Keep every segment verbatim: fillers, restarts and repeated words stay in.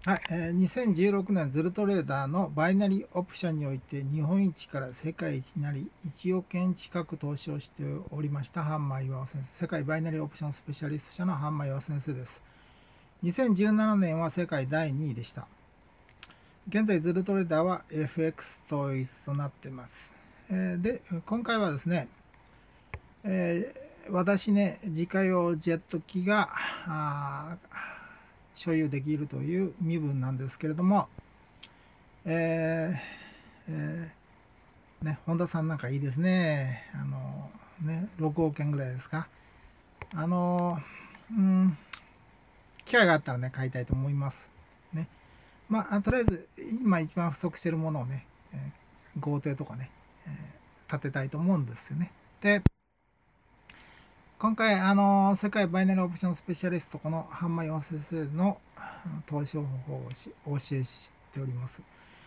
はい、えー、にせんじゅうろくねんズルトレーダーのバイナリーオプションにおいて日本一から世界一になりいちおくえん近く投資をしておりましたハンマー岩尾先生、世界バイナリーオプションスペシャリスト社のハンマー岩尾先生です。にせんじゅうななねんは世界だいにいでした。現在ズルトレーダーは エフエックス 統一となっています。えー、で、今回はですね、えー、私ね、自家用ジェット機が所有できるという身分なんですけれども、えーえー、ね、本田さんなんかいいですね。あのね、ろくおくえんぐらいですか。あの、うん、機会があったらね、買いたいと思います。ね。まあ、とりあえず、今一番不足しているものをね、えー、豪邸とかね、えー、建てたいと思うんですよね。で、今回、あの世界バイナリーオプションスペシャリスト、このハンマーヨン先生の投資方法をお教えしております。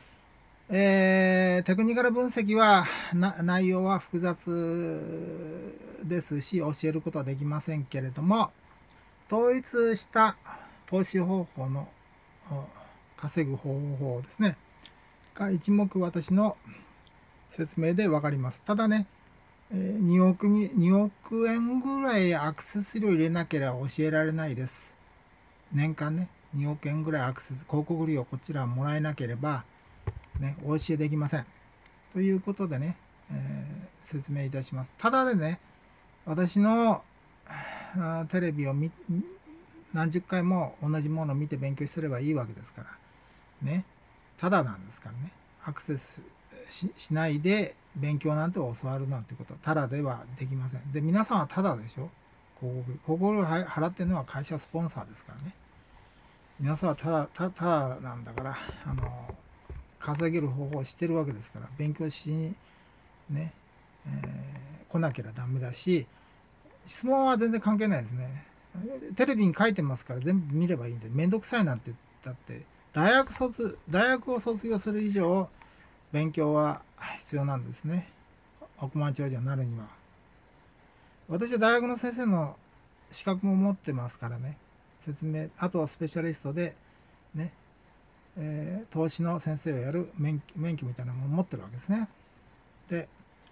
えー、テクニカル分析は内容は複雑ですし教えることはできませんけれども、統一した投資方法の稼ぐ方法ですねが一目私の説明で分かります。ただね、におくににおくえんぐらいアクセス料入れなければ教えられないです。年間ね、におくえんぐらいアクセス広告料こちらもらえなければね、お教えできません。ということでね、えー、説明いたします。ただでね、私のテレビを見何十回も同じものを見て勉強すればいいわけですからね、ただなんですからね、アクセス し, しないで勉強なんて教わるなんてことはただではできません。で、皆さんはただでしょ。広告広告を払ってるのは会社スポンサーですからね。皆さんはただただなんだから、あの稼げる方法を知ってるわけですから、勉強しにね、えー、来なければダメだし、質問は全然関係ないですね。テレビに書いてますから全部見ればいいんで、めんどくさいなんて言ったって、大学卒、大学を卒業する以上、勉強は必要なんですね。億万長者になるには。私は大学の先生の資格も持ってますからね、説明、あとはスペシャリストで、ね、えー、投資の先生をやる免許、免許みたいなものを持ってるわけですね。で、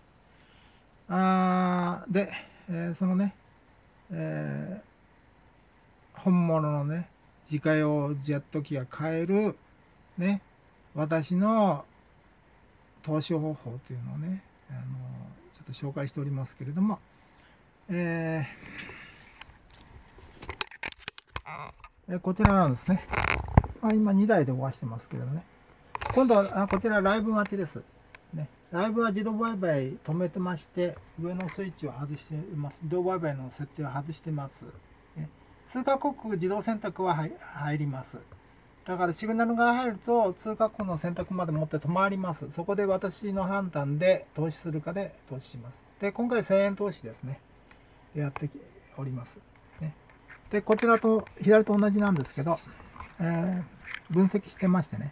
あで、えー、そのね、えー、本物のね、自家用ジェット機が買える、ね、私の投資方法というのをね、あのちょっと紹介しておりますけれども、えー、こちらなんですね。まあ、今にだいで動かしてますけれどね。今度はあこちらライブ待ちです。ね、ライブは自動売買止めてまして、上のスイッチを外しています。自動売買の設定を外してます。ね、通過国自動選択は入ります。だからシグナルが入ると通過国の選択まで持って止まります。そこで私の判断で投資するかで投資します。で、今回せんえん投資ですね。やっております。ね、で、こちらと左と同じなんですけど、えー、分析してましてね。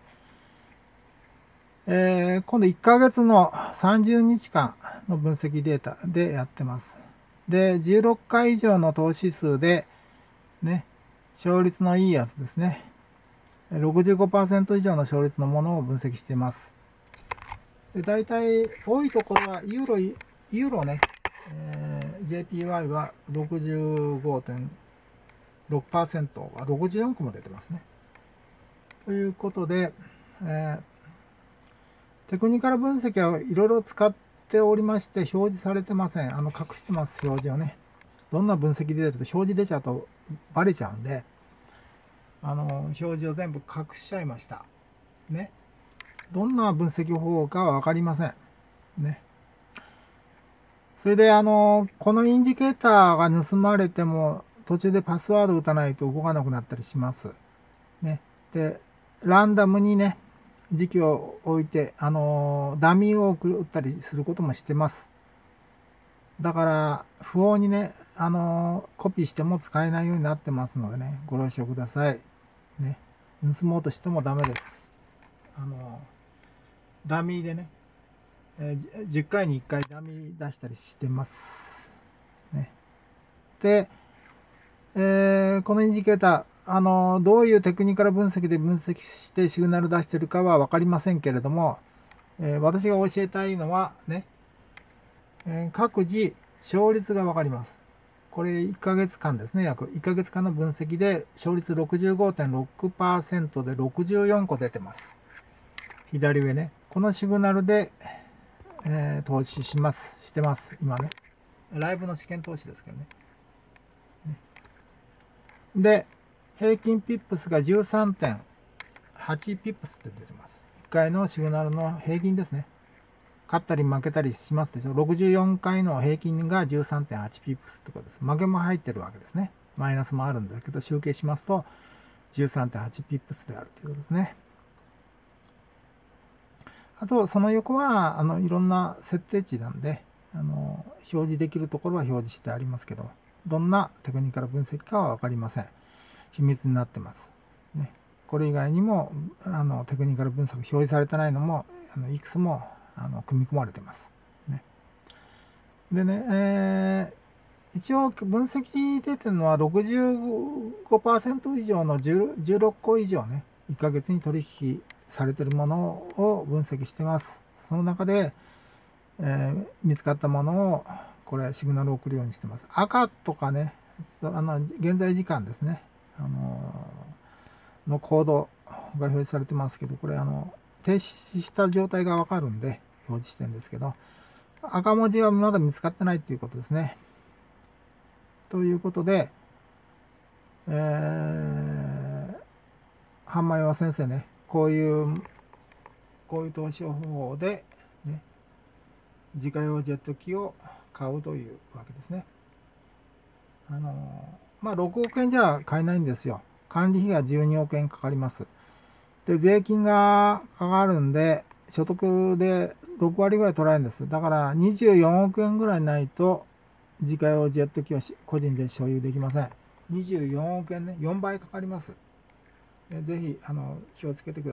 えー、今度いっかげつのさんじゅうにちかんの分析データでやってます。で、じゅうろっかい以上の投資数で、ね、勝率のいいやつですね。ろくじゅうごパーセント 以上の勝率のものを分析しています。で、大体多いところはユーロ、ユーロね、えー、ジェーピーワイ は ろくじゅうごてんろくパーセント はろくじゅうよんこも出てますね。ということで、えーテクニカル分析はいろいろ使っておりまして、表示されてません。あの、隠してます、表示をね。どんな分析出てると表示出ちゃうとバレちゃうんで、あの、表示を全部隠しちゃいました。ね。どんな分析方法かはわかりません。ね。それで、あの、このインジケーターが盗まれても、途中でパスワード打たないと動かなくなったりします。ね。で、ランダムにね、時期を置いて、あのダミーを打ったりすることもしてます。だから、不法にね、あのコピーしても使えないようになってますのでね、ご了承ください。ね。盗もうとしてもダメです。あのダミーでね、えー、じゅっかいにいっかいダミー出したりしてます。ね。で、えー、このインジケータあのどういうテクニカル分析で分析してシグナル出してるかは分かりませんけれども、えー、私が教えたいのはね、えー、各自勝率が分かります。これいっかげつかんですね。約いっかげつかんの分析で勝率 ろくじゅうごてんろくパーセント でろくじゅうよんこ出てます。左上ね。このシグナルで、えー、投資します。してます。今ね。ライブの試験投資ですけどね。で、平均ピップスが じゅうさんてんはち ピップスって出てます。いっかいのシグナルの平均ですね。勝ったり負けたりしますでしょ。ろくじゅうよんかいの平均が じゅうさんてんはち ピップスってことです。負けも入ってるわけですね。マイナスもあるんだけど、集計しますと じゅうさんてんはち ピップスであるということですね。あと、その横は、あの、いろんな設定値なんで、あの、表示できるところは表示してありますけど、どんなテクニカル分析かはわかりません。秘密になってます。ね。これ以外にも、あの、テクニカル分析表示されてないのも、あのいくつも、あの、組み込まれてます。ね。でね、えー、一応分析出てるのは ろくじゅうごパーセント 以上のじゅうろっこ以上ね、いっかげつに取引されているものを分析してます。その中で、えー、見つかったものを、これ、シグナルを送るようにしてます。赤とかね、ちょっとあの現在時間ですね、あのー、のコードが表示されてますけど、これ、あの、停止した状態がわかるんで、表示してるんですけど、赤文字はまだ見つかってないっていうことですね。ということで、えー、半前は先生ね、こういう、こういう投資方法で、ね、自家用ジェット機を買うというわけですね。あのまあ、ろくおくえんじゃ買えないんですよ。管理費がじゅうにおくえんかかります。で、税金がかかるんで、所得でろくわりぐらい取られるんです。だからにじゅうよんおくえんぐらいないと、自家用ジェット機を個人で所有できません。にじゅうよんおくえんね、よんばいかかります。ぜひあの気をつけてください。